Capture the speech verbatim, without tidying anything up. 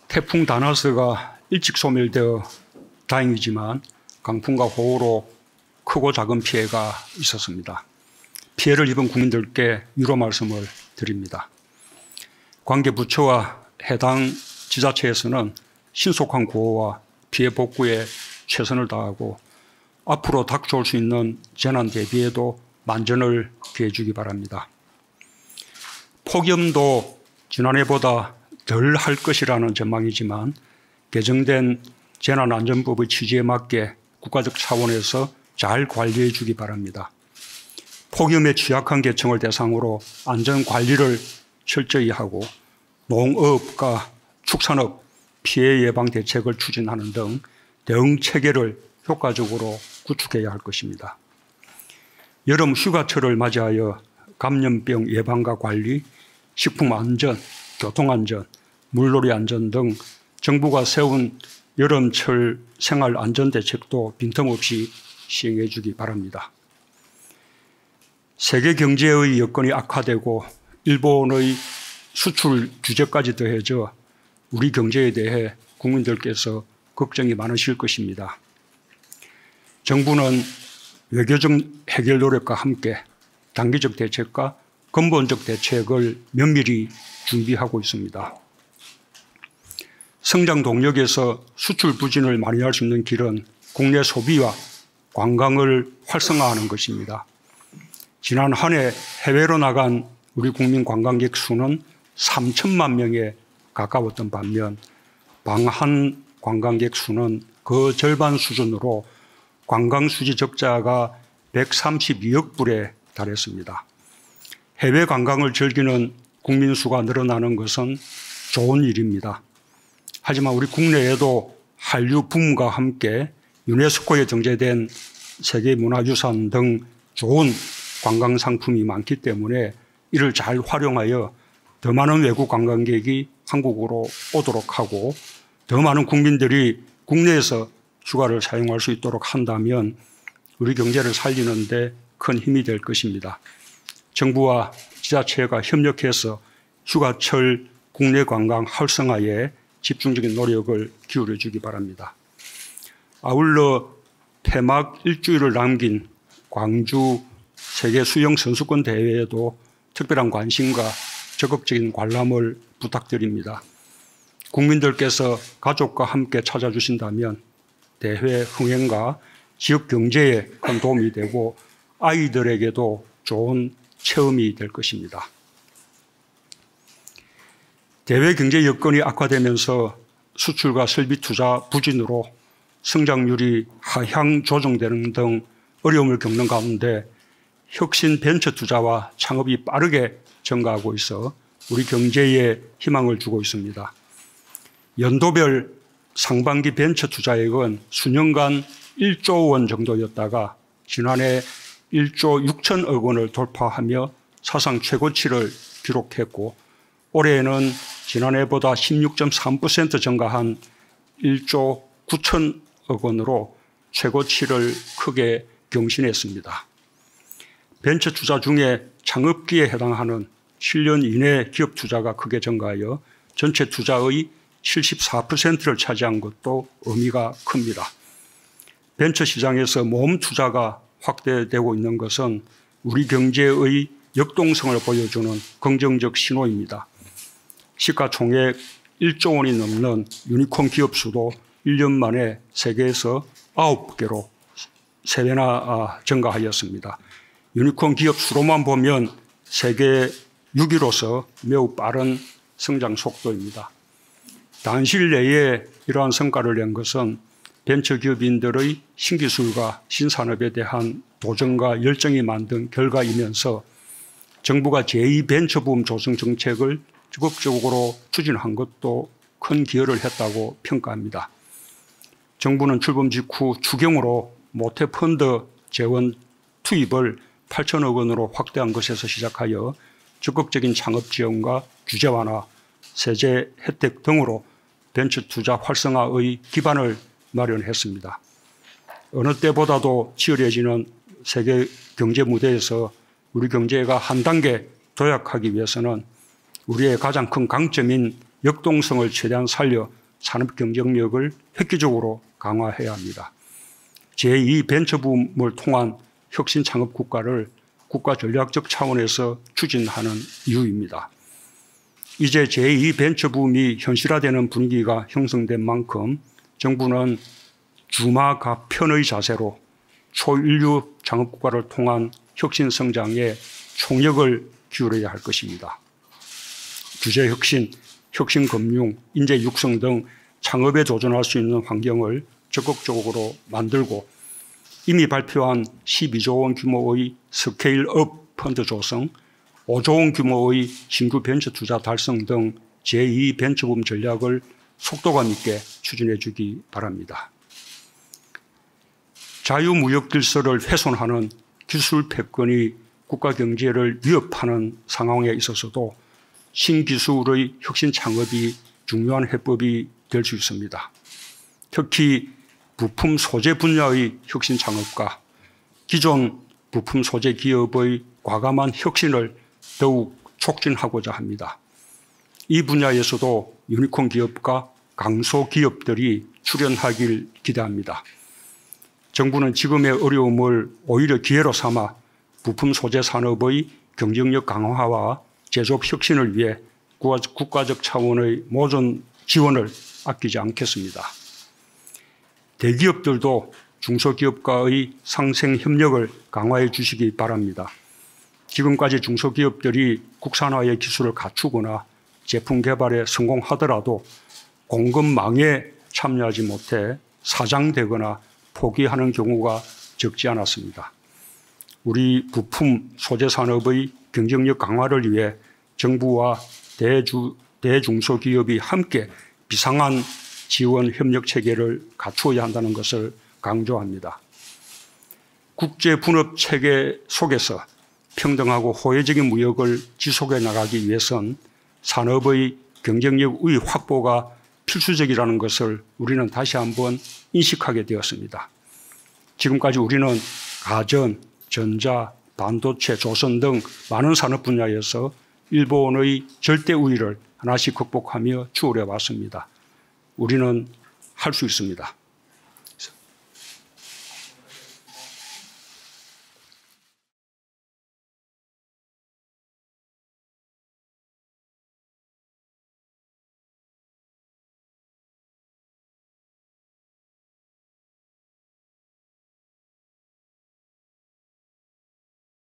태풍 다나스가 일찍 소멸되어 다행이지만 강풍과 호우로 크고 작은 피해가 있었습니다. 피해를 입은 국민들께 위로 말씀을 드립니다. 관계 부처와 해당 지자체에서는 신속한 구호와 피해 복구에 최선을 다하고 앞으로 닥쳐올 수 있는 재난 대비에도 만전을 기해 주기 바랍니다. 폭염도 지난해보다 덜 할 것이라는 전망이지만 개정된 재난안전법의 취지에 맞게 국가적 차원에서 잘 관리해 주기 바랍니다. 폭염에 취약한 계층을 대상으로 안전관리를 철저히 하고 농업과 축산업 피해 예방 대책을 추진하는 등 대응 체계를 효과적으로 구축해야 할 것입니다. 여름 휴가철을 맞이하여 감염병 예방과 관리, 식품안전, 교통안전, 물놀이 안전 등 정부가 세운 여름철 생활안전대책도 빈틈없이 시행해 주기 바랍니다. 세계 경제의 여건이 악화되고 일본의 수출 규제까지 더해져 우리 경제에 대해 국민들께서 걱정이 많으실 것입니다. 정부는 외교적 해결 노력과 함께 단기적 대책과 근본적 대책을 면밀히 준비하고 있습니다. 성장 동력에서 수출 부진을 만회할 수 있는 길은 국내 소비와 관광을 활성화하는 것입니다. 지난 한 해 해외로 나간 우리 국민 관광객 수는 삼천만 명에 가까웠던 반면 방한 관광객 수는 그 절반 수준으로 관광수지 적자가 백삼십이억 불에 달했습니다. 해외 관광을 즐기는 국민 수가 늘어나는 것은 좋은 일입니다. 하지만 우리 국내에도 한류 붐과 함께 유네스코에 등재된 세계문화유산 등 좋은 관광 상품이 많기 때문에 이를 잘 활용하여 더 많은 외국 관광객이 한국으로 오도록 하고 더 많은 국민들이 국내에서 휴가를 사용할 수 있도록 한다면 우리 경제를 살리는 데 큰 힘이 될 것입니다. 정부와 지자체가 협력해서 휴가철 국내 관광 활성화에 집중적인 노력을 기울여 주기 바랍니다. 아울러 폐막 일주일을 남긴 광주 세계 수영 선수권 대회에도 특별한 관심과 적극적인 관람을 부탁드립니다. 국민들께서 가족과 함께 찾아주신다면 대회 흥행과 지역 경제에 큰 도움이 되고 아이들에게도 좋은 체험이 될 것입니다. 대외 경제 여건이 악화되면서 수출과 설비 투자 부진으로 성장률이 하향 조정되는 등 어려움을 겪는 가운데 혁신 벤처 투자와 창업이 빠르게 증가하고 있어 우리 경제에 희망을 주고 있습니다. 연도별 상반기 벤처 투자액은 수년간 일조 원 정도였다가 지난해 일조 육천억 원을 돌파하며 사상 최고치를 기록했고 올해에는 지난해보다 십육 점 삼 퍼센트 증가한 일조 구천억 원으로 최고치를 크게 경신했습니다. 벤처 투자 중에 창업기에 해당하는 칠 년 이내 기업 투자가 크게 증가하여 전체 투자의 칠십사 퍼센트를 차지한 것도 의미가 큽니다. 벤처 시장에서 모험 투자가 확대되고 있는 것은 우리 경제의 역동성을 보여주는 긍정적 신호입니다. 시가총액 일조 원이 넘는 유니콘 기업 수도 일 년 만에 세계에서 아홉 개로 세 배나 증가하였습니다. 유니콘 기업 수로만 보면 세계 육 위로서 매우 빠른 성장 속도입니다. 단시일 내에 이러한 성과를 낸 것은 벤처기업인들의 신기술과 신산업에 대한 도전과 열정이 만든 결과이면서 정부가 제이 벤처붐 조성 정책을 적극적으로 추진한 것도 큰 기여를 했다고 평가합니다. 정부는 출범 직후 추경으로 모태펀드 재원 투입을 팔천억 원으로 확대한 것에서 시작하여 적극적인 창업 지원과 규제 완화, 세제 혜택 등으로 벤처 투자 활성화의 기반을 마련했습니다. 어느 때보다도 치열해지는 세계 경제 무대에서 우리 경제가 한 단계 도약하기 위해서는 우리의 가장 큰 강점인 역동성을 최대한 살려 산업 경쟁력을 획기적으로 강화해야 합니다. 제이 벤처붐을 통한 혁신 창업 국가를 국가 전략적 차원에서 추진하는 이유입니다. 이제 제이 벤처붐이 현실화되는 분위기가 형성된 만큼 정부는 주마가편의 자세로 초인류 창업국가를 통한 혁신 성장에 총력을 기울여야 할 것입니다. 규제혁신, 혁신금융, 인재 육성 등 창업에 도전할 수 있는 환경을 적극적으로 만들고 이미 발표한 십이조 원 규모의 스케일업 펀드 조성, 오조 원 규모의 신규 벤처 투자 달성 등 제이 벤처붐 전략을 속도감 있게 추진해 주기 바랍니다. 자유무역 질서를 훼손하는 기술 패권이 국가 경제를 위협하는 상황에 있어서도 신기술의 혁신 창업이 중요한 해법이 될 수 있습니다. 특히 부품 소재 분야의 혁신 창업과 기존 부품 소재 기업의 과감한 혁신을 더욱 촉진하고자 합니다. 이 분야에서도 유니콘 기업과 강소 기업들이 출연하길 기대합니다. 정부는 지금의 어려움을 오히려 기회로 삼아 부품 소재 산업의 경쟁력 강화와 제조업 혁신을 위해 국가적 차원의 모든 지원을 아끼지 않겠습니다. 대기업들도 중소기업과의 상생 협력을 강화해 주시기 바랍니다. 지금까지 중소기업들이 국산화의 기술을 갖추거나 제품 개발에 성공하더라도 공급망에 참여하지 못해 사장되거나 포기하는 경우가 적지 않았습니다. 우리 부품 소재 산업의 경쟁력 강화를 위해 정부와 대주, 대중소기업이 함께 비상한 지원 협력 체계를 갖추어야 한다는 것을 강조합니다. 국제 분업 체계 속에서 평등하고 호혜적인 무역을 지속해 나가기 위해선 산업의 경쟁력의 확보가 필수적이라는 것을 우리는 다시 한번 인식하게 되었습니다. 지금까지 우리는 가전, 전자, 반도체, 조선 등 많은 산업 분야에서 일본의 절대 우위를 하나씩 극복하며 추월해 왔습니다. 우리는 할 수 있습니다.